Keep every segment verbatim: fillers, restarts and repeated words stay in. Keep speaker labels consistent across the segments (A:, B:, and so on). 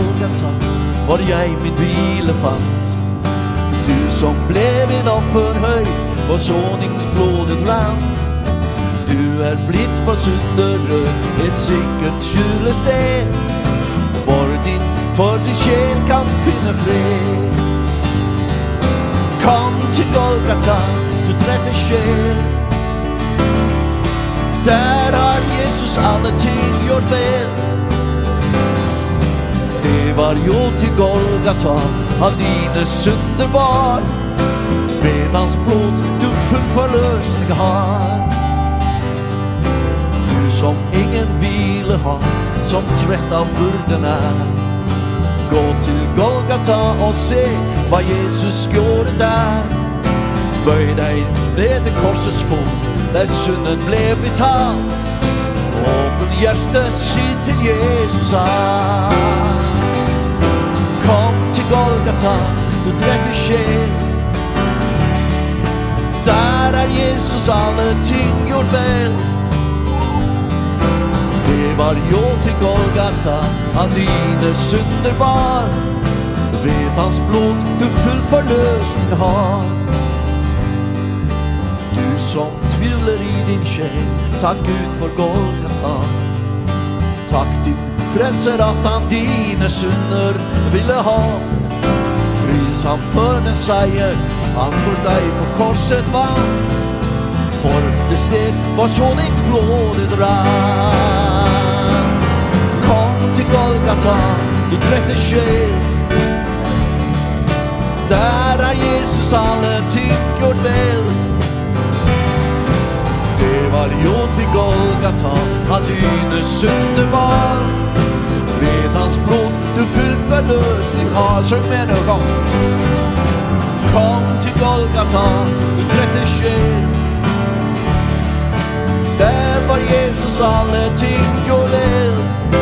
A: Golgata, hvor jeg min hvile fant. Du som ble min offerhøy, og såningsblodet rann. Du er blitt for syndere, et sikkert skjulested, hvor din for sin sjel kan finne fred. Kom til Golgata, du trette sjel. Der har Jesus alle ting gjort vel. Det var jo til Golgata han dine synder bar. Ved hans blod du full forløsning har. Du som ingen hvile har, som trett av burden er. Gå til Golgata og se hva Jesus gjorde der. Bøy deg ved det korsets fot, der synden ble betalt. Åpen hjertet, si til Jesus her. Kom til Golgata, du trette sjel. Der er Jesus alle ting gjort vel. Det var jo til Golgata han dine synder bar. Ved hans blod du full forløsning har. Du som tviler i din sjel, takk Gud for Golgata. Takk din frelser at han dine synder ville ha. Pris ham for den seier han for deg på korset vant. For det sted var såningsblodet rann. Kom til Golgata, du trette sjel. Der er Jesus alle ting gjort vel. Det var jo til Golgata han dine synder var. Ved hans blod du full forløsning har. Søk med nå, kom. Kom til Golgata, du trette sjel. Der var Jesus alle ting gjort vel.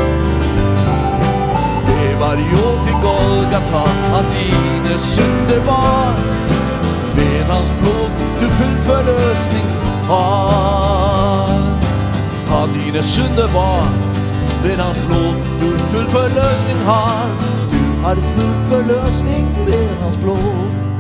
A: Det var jo til Golgata han dine synder var. Ved hans blod du full forløsning har. Han dine synder var. Ved hans blod du full forløsning har. Du har full forløsning ved hans blod.